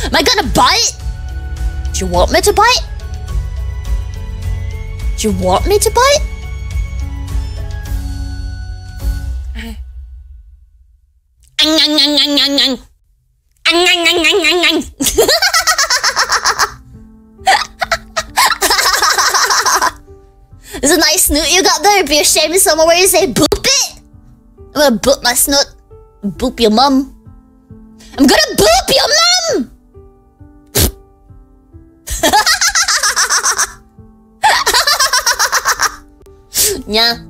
Am I gonna bite? Do you want me to bite? Do you want me to bite? There's a nice snoot you got there. It'd be a shame if someone were to say boop it. I'm gonna boop my snoot. Boop your mum. I'm gonna boop your mum! Yeah.